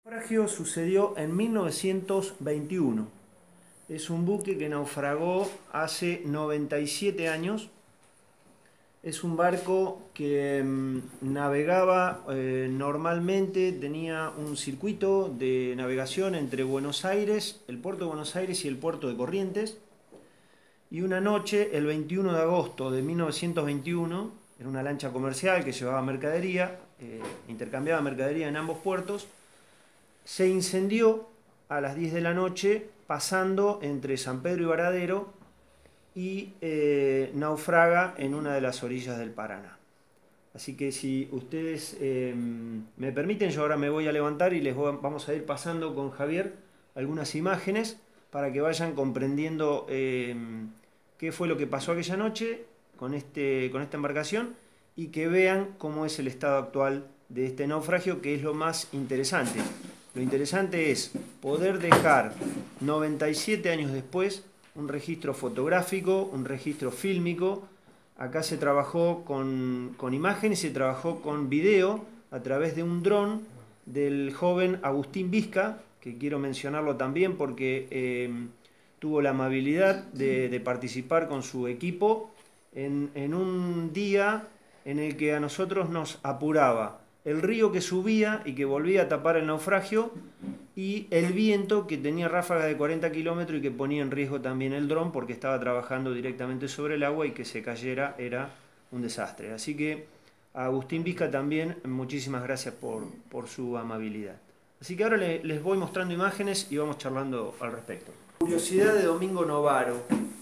El naufragio sucedió en 1921. Es un buque que naufragó hace 97 años. Es un barco que navegaba normalmente, tenía un circuito de navegación entre Buenos Aires, el puerto de Buenos Aires y el puerto de Corrientes. Y una noche, el 21 de agosto de 1921, en una lancha comercial que llevaba mercadería, intercambiaba mercadería en ambos puertos, se incendió a las 10 de la noche pasando entre San Pedro y Varadero y naufraga en una de las orillas del Paraná. Así que si ustedes me permiten, yo ahora me voy a levantar y vamos a ir pasando con Javier algunas imágenes para que vayan comprendiendo qué fue lo que pasó aquella noche con esta embarcación y que vean cómo es el estado actual de este naufragio, que es lo más interesante. Lo interesante es poder dejar 97 años después un registro fotográfico, un registro fílmico. Acá se trabajó con imágenes, se trabajó con video a través de un dron del joven Agustín Vizca, que quiero mencionarlo también porque tuvo la amabilidad de participar con su equipo en un día en el que a nosotros nos apuraba el río que subía y que volvía a tapar el naufragio y el viento que tenía ráfagas de 40 kilómetros y que ponía en riesgo también el dron porque estaba trabajando directamente sobre el agua y que se cayera era un desastre. Así que a Agustín Vizca también muchísimas gracias por su amabilidad. Así que ahora les voy mostrando imágenes y vamos charlando al respecto. Curiosidad de Domingo Novaro.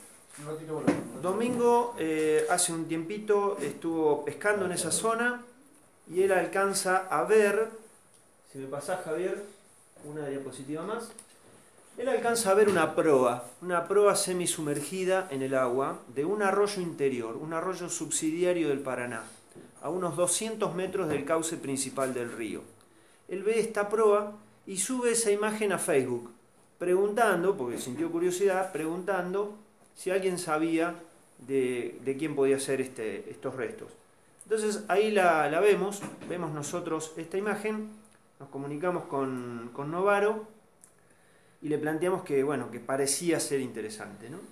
Domingo hace un tiempito estuvo pescando en esa zona y él alcanza a ver, si me pasás Javier, una diapositiva más, él alcanza a ver una proa semisumergida en el agua de un arroyo interior, un arroyo subsidiario del Paraná, a unos 200 metros del cauce principal del río. Él ve esta proa y sube esa imagen a Facebook, preguntando, porque sintió curiosidad, preguntando si alguien sabía de quién podía ser estos restos. Entonces ahí la vemos nosotros esta imagen, nos comunicamos con Novaro y le planteamos que, bueno, que parecía ser interesante, ¿no?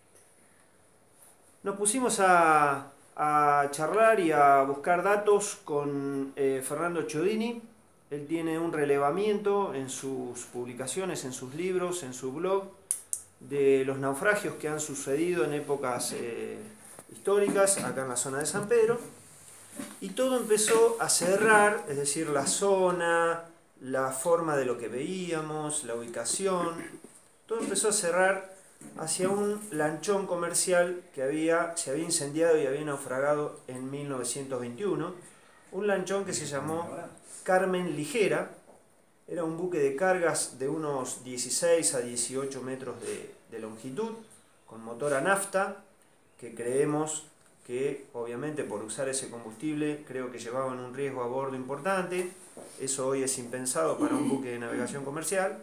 Nos pusimos a charlar y a buscar datos con Fernando Chiodini. Él tiene un relevamiento en sus publicaciones, en sus libros, en su blog, de los naufragios que han sucedido en épocas históricas acá en la zona de San Pedro. Y todo empezó a cerrar, es decir, la zona, la forma de lo que veíamos, la ubicación, todo empezó a cerrar hacia un lanchón comercial que se había incendiado y había naufragado en 1921, un lanchón que se llamó Carmen Ligera. Era un buque de cargas de unos 16 a 18 metros de longitud, con motor a nafta, que creemos que obviamente por usar ese combustible creo que llevaban un riesgo a bordo importante. Eso hoy es impensado para un buque de navegación comercial.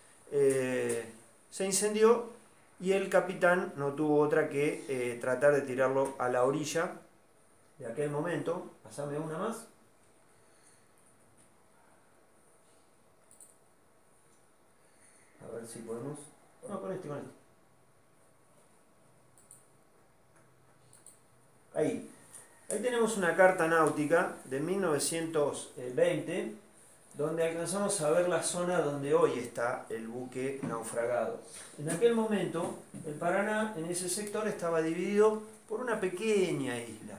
Se incendió y el capitán no tuvo otra que tratar de tirarlo a la orilla de aquel momento. Pasame una más. A ver si podemos... No, con este. Ahí tenemos una carta náutica de 1920, donde alcanzamos a ver la zona donde hoy está el buque naufragado. En aquel momento, el Paraná en ese sector estaba dividido por una pequeña isla.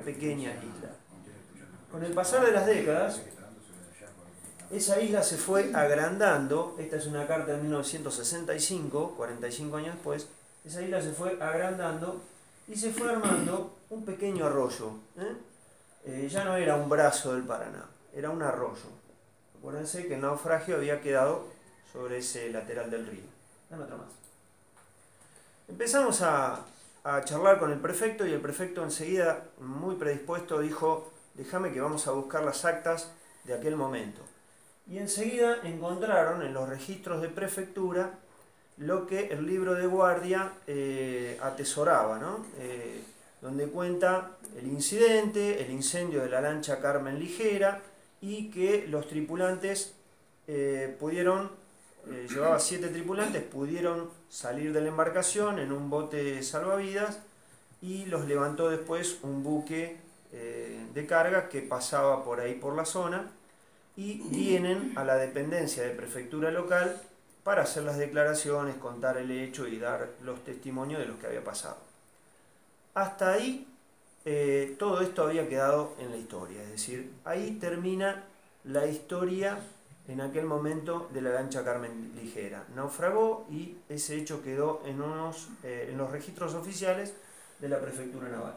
Con el pasar de las décadas, esa isla se fue agrandando. Esta es una carta de 1965, 45 años después. Esa isla se fue agrandando y se fue armando un pequeño arroyo. Ya no era un brazo del Paraná, era un arroyo. Acuérdense que el naufragio había quedado sobre ese lateral del río. Dame otra más. Empezamos a charlar con el prefecto y el prefecto enseguida, muy predispuesto, dijo: déjame que vamos a buscar las actas de aquel momento. Y enseguida encontraron en los registros de prefectura lo que el libro de guardia atesoraba, ¿no? Donde cuenta el incidente, el incendio de la lancha Carmen Ligera, y que los tripulantes llevaba 7 tripulantes, pudieron salir de la embarcación en un bote salvavidas y los levantó después un buque de carga que pasaba por ahí por la zona y vienen a la dependencia de prefectura local para hacer las declaraciones, contar el hecho y dar los testimonios de los que había pasado. Hasta ahí todo esto había quedado en la historia, es decir, ahí termina la historia en aquel momento de la lancha Carmen Ligera. Naufragó y ese hecho quedó en los registros oficiales de la Prefectura Naval.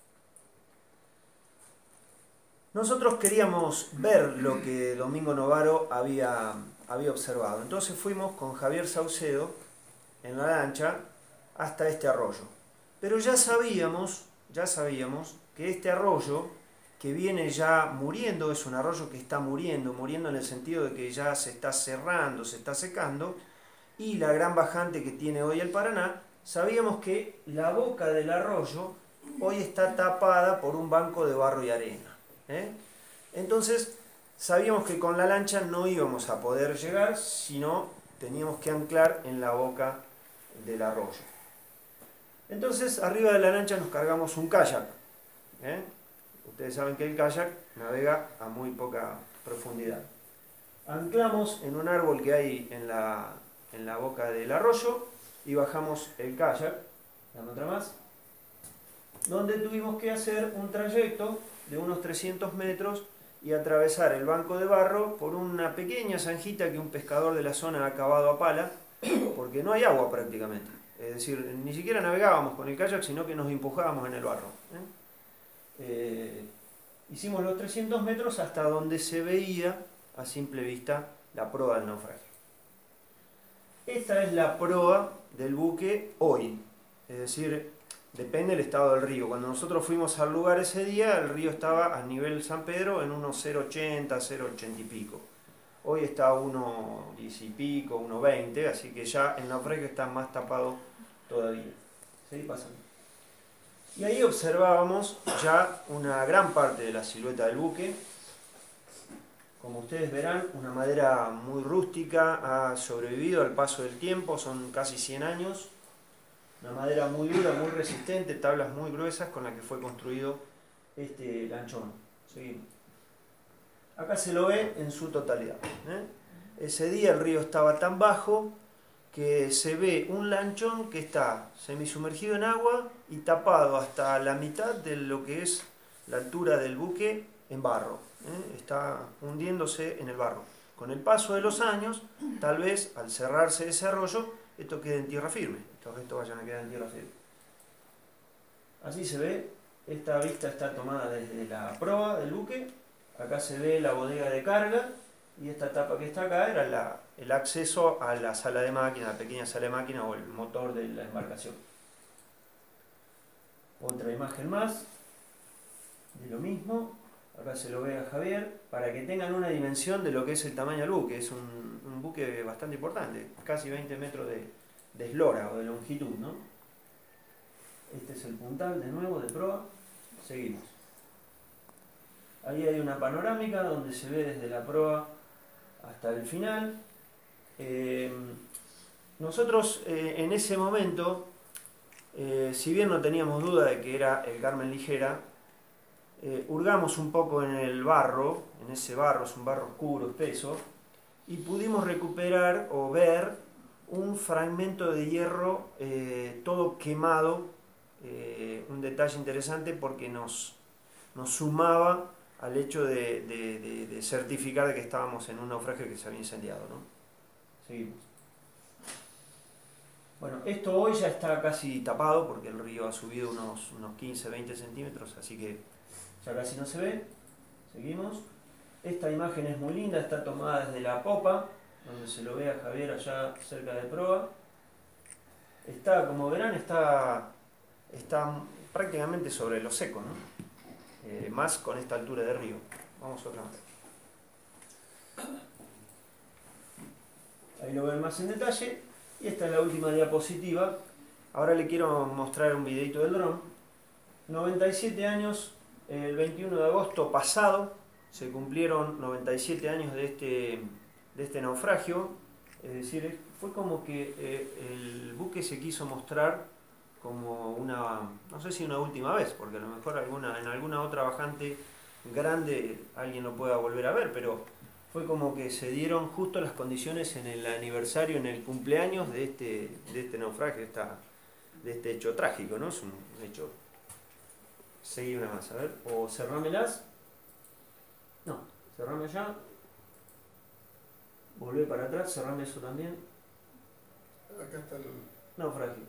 Nosotros queríamos ver lo que Domingo Novaro había observado. Entonces fuimos con Javier Saucedo en la lancha hasta este arroyo. Pero ya sabíamos que este arroyo, que viene ya muriendo, es un arroyo que está muriendo en el sentido de que ya se está cerrando, se está secando, y la gran bajante que tiene hoy el Paraná, sabíamos que la boca del arroyo hoy está tapada por un banco de barro y arena. Entonces sabíamos que con la lancha no íbamos a poder llegar, sino teníamos que anclar en la boca del arroyo. Entonces arriba de la lancha nos cargamos un kayak. Ustedes saben que el kayak navega a muy poca profundidad. Anclamos en un árbol que hay en la boca del arroyo y bajamos el kayak, dame otra más, donde tuvimos que hacer un trayecto de unos 300 metros y atravesar el banco de barro por una pequeña zanjita que un pescador de la zona ha cavado a pala, porque no hay agua prácticamente. Es decir, ni siquiera navegábamos con el kayak, sino que nos empujábamos en el barro. Hicimos los 300 metros hasta donde se veía a simple vista la proa del naufragio. Esta es la proa del buque hoy, es decir, depende del estado del río. Cuando nosotros fuimos al lugar ese día, el río estaba a nivel San Pedro en unos 0,80, 0,80 y pico. Hoy está a 1,10 y pico, 1,20, así que ya el naufragio está más tapado todavía. Seguí pasando. Y ahí observábamos ya una gran parte de la silueta del buque. Como ustedes verán, una madera muy rústica, ha sobrevivido al paso del tiempo, son casi 100 años. Una madera muy dura, muy resistente, tablas muy gruesas con las que fue construido este lanchón. Seguimos. Acá se lo ve en su totalidad. Ese día el río estaba tan bajo que se ve un lanchón que está semisumergido en agua y tapado hasta la mitad de lo que es la altura del buque en barro. Está hundiéndose en el barro. Con el paso de los años, tal vez al cerrarse ese arroyo, esto quede en tierra firme. Estos restos vayan a quedar en tierra firme. Así se ve. Esta vista está tomada desde la proa del buque. Acá se ve la bodega de carga. Y esta tapa que está acá era el acceso a la sala de máquina, la pequeña sala de máquina o el motor de la embarcación. Otra imagen más de lo mismo. Acá se lo ve a Javier, para que tengan una dimensión de lo que es el tamaño del buque. Es un buque bastante importante, casi 20 metros de eslora o de longitud, ¿no? Este es el puntal de nuevo de proa. Seguimos. Ahí hay una panorámica donde se ve desde la proa hasta el final. Nosotros en ese momento, si bien no teníamos duda de que era el Carmen Ligera, hurgamos un poco en el barro, en ese barro, es un barro oscuro, espeso, y pudimos recuperar o ver un fragmento de hierro todo quemado, un detalle interesante porque nos sumaba al hecho de certificar de que estábamos en un naufragio que se había incendiado, ¿no? Seguimos. Bueno, esto hoy ya está casi tapado porque el río ha subido unos 15-20 centímetros, así que ya casi no se ve. Seguimos. Esta imagen es muy linda, está tomada desde la popa, donde se lo ve a Javier allá cerca de proa. Está, como verán, está prácticamente sobre lo seco, ¿no? Más con esta altura de río. Vamos otra vez. Ahí lo ven más en detalle. Y esta es la última diapositiva. Ahora le quiero mostrar un videito del dron. 97 años, el 21 de agosto pasado, se cumplieron 97 años de de este naufragio. Es decir, fue como que el buque se quiso mostrar como una, no sé si una última vez, porque a lo mejor en alguna otra bajante grande alguien lo pueda volver a ver, pero fue como que se dieron justo las condiciones en el aniversario, en el cumpleaños de este naufragio, de este hecho trágico, ¿no? Es un hecho. Seguí una más, a ver, o cerrámelas. No, cerrame allá. Volvé para atrás, cerrame eso también. Acá está el... Naufragio.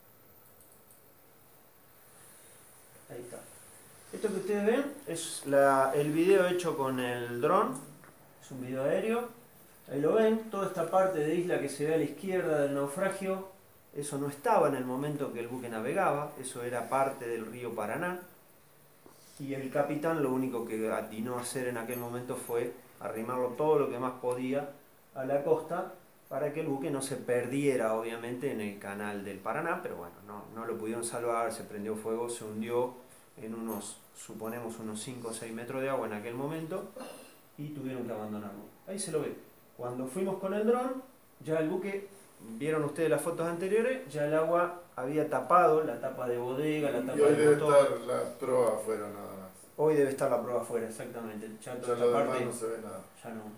Ahí está. Esto que ustedes ven es el video hecho con el dron. Es un video aéreo. Ahí lo ven, toda esta parte de isla que se ve a la izquierda del naufragio, eso no estaba en el momento que el buque navegaba, eso era parte del río Paraná. Y el capitán lo único que atinó a hacer en aquel momento fue arrimarlo todo lo que más podía a la costa para que el buque no se perdiera obviamente en el canal del Paraná, pero bueno, no lo pudieron salvar, se prendió fuego, se hundió en suponemos unos 5 o 6 metros de agua en aquel momento y tuvieron que abandonarlo. Ahí se lo ve. Cuando fuimos con el dron, ya el buque, vieron ustedes las fotos anteriores, ya el agua había tapado la tapa de bodega, la tapa Y hoy de debe motor. estar la proa afuera nada más. Hoy debe estar la prueba afuera, exactamente. Ya Ya toda lo esta demás parte no se ve nada. ya no.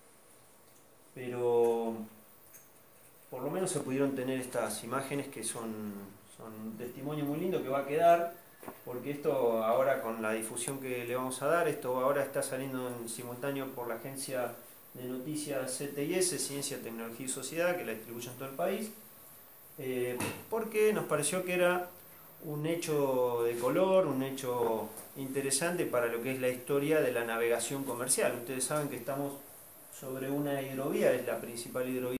Pero por lo menos se pudieron tener estas imágenes que son un testimonio muy lindo que va a quedar, porque esto ahora con la difusión que le vamos a dar, esto ahora está saliendo en simultáneo por la agencia de noticias CTIS, Ciencia, Tecnología y Sociedad, que la distribuye en todo el país, porque nos pareció que era un hecho de color, un hecho interesante para lo que es la historia de la navegación comercial. Ustedes saben que estamos sobre una hidrovía, es la principal hidrovía